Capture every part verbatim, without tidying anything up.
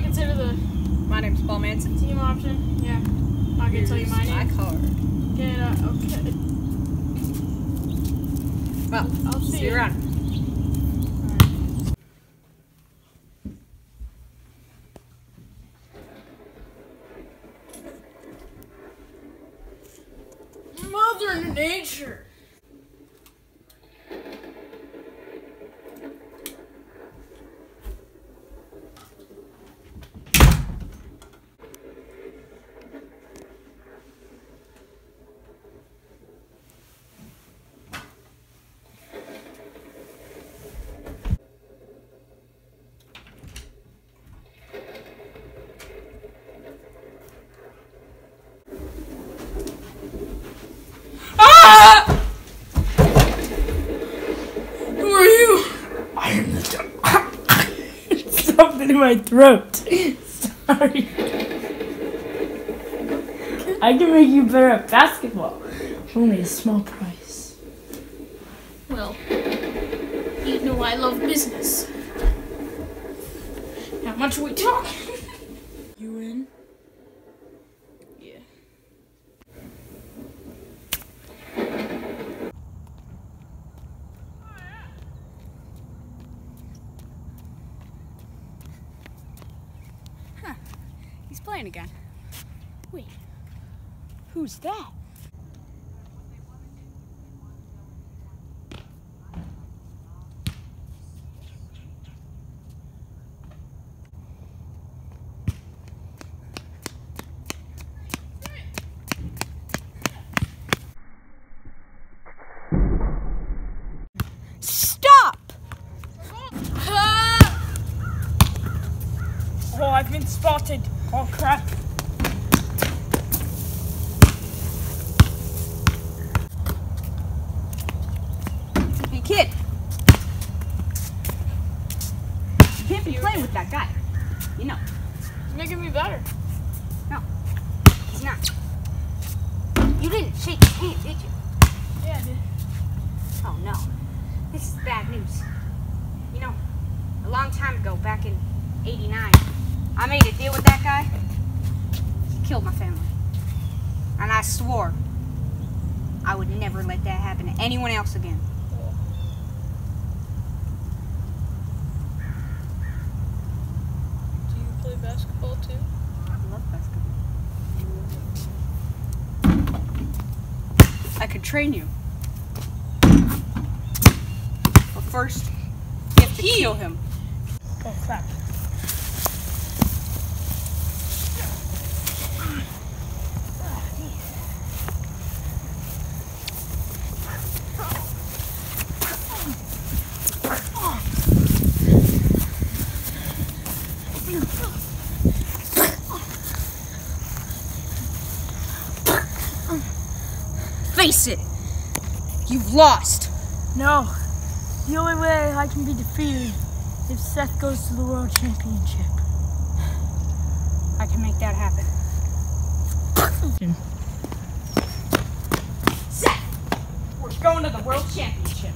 consider the My name's Paul Manson. team option? Yeah. I'm not gonna tell you my my name. card. Get uh, okay. Well, I'll see see you you. around. Mother Nature. Who are you? I am the dog. Something in my throat. Sorry. I can make you better at basketball. Only a small price. Well, you know I love business. How much are we talking? You in? Yeah. He's playing again. Wait. Who's that? Stop! Oh, I've been spotted. Oh, crap. Hey, kid. You can't be playing with that guy. You know. It's making me better. No, he's not. You didn't shake his hand, did you? Yeah, I did. Oh, no. This is bad news. You know, a long time ago, back in eighty-nine, I made a deal with that guy. He killed my family. And I swore I would never let that happen to anyone else again. Do you play basketball too? I love basketball. I could train you. But first, you have to kill him. Oh, crap. Face it! You've lost. No. The only way I can be defeated if Seth goes to the World Championship. I can make that happen. Seth! We're going to the World Championship.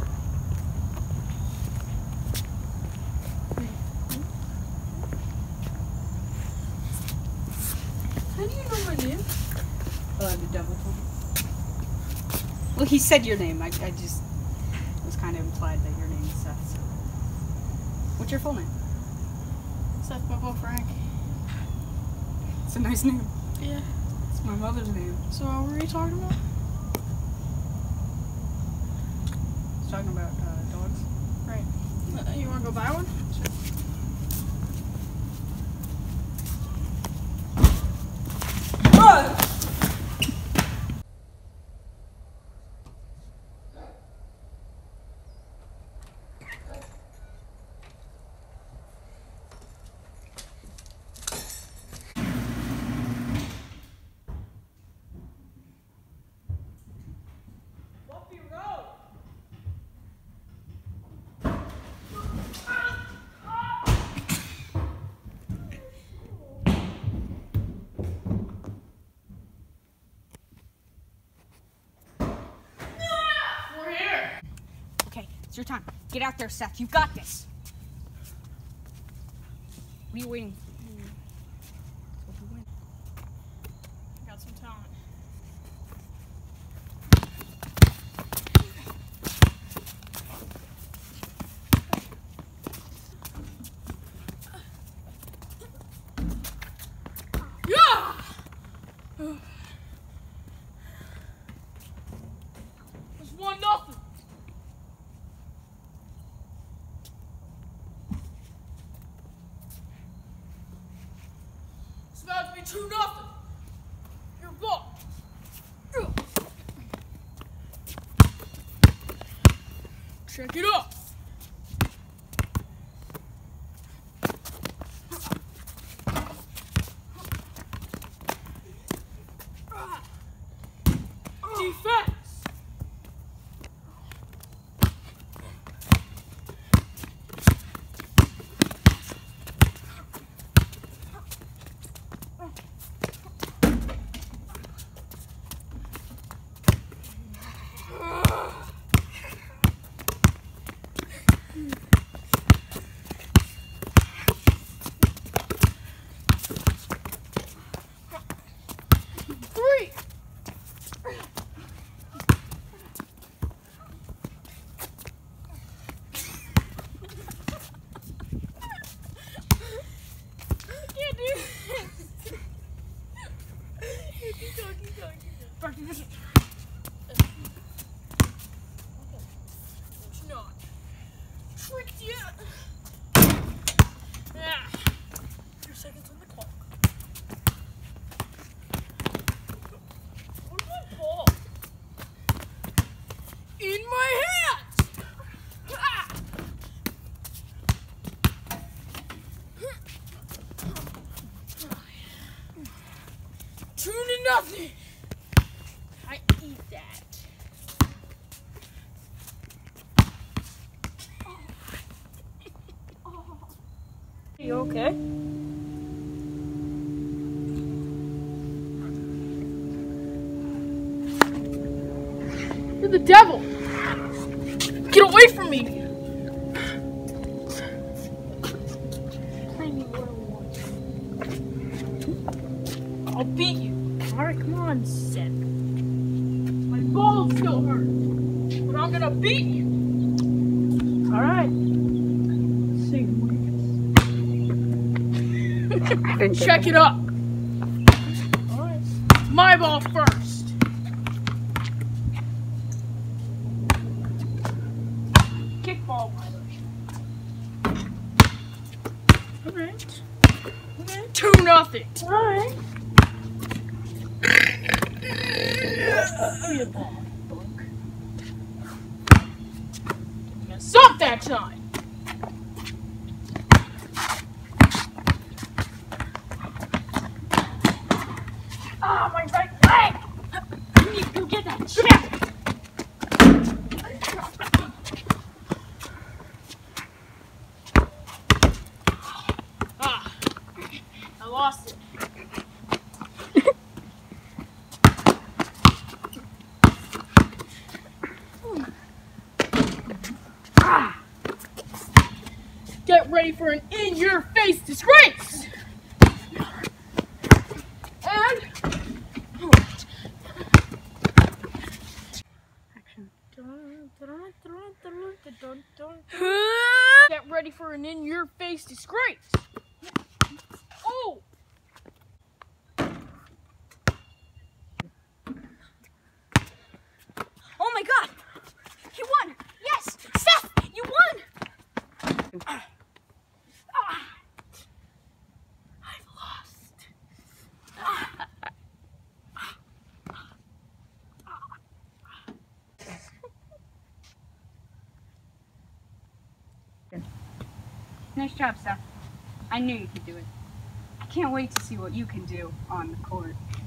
How do you know my name? Uh, the devil told me. Well, he said your name. I, I just it was kind of implied that your name is Seth. So. What's your full name? Seth Bobo Frank. It's a nice name. Yeah. It's my mother's name. So what were you talking about? It's talking about uh, dogs. Right. Uh, you want to go buy one? It's your time. Get out there, Seth. You got this. What are you waiting It's one nothing. It's about to be two nothing. Your ball. Check it out. Defense. Three. Back to position. It's not. Tricked you. Yeah. Three seconds on the clock. Where's my ball? In my hands. Ah. Two to nothing. I eat that. Are you okay? You're the devil. Get away from me. Play me what I want. I'll beat you. Alright, come on, Seth. My balls still hurt, but I'm gonna beat you. Alright. See you. Check it up. Alright. My ball first. Kickball violation. Alright. Okay. Two nothing. Alright. Be a ball, book. Mess up that time. Ah, my right leg! You need to go get that check! Ah, I lost it. Get ready for an in-your-face disgrace! And... Action. Get ready for an in-your-face disgrace! Oh! Oh my god! You won! Yes! Seth! You won! Ah. I've lost. Ah. Nice job, Seth. I knew you could do it. I can't wait to see what you can do on the court.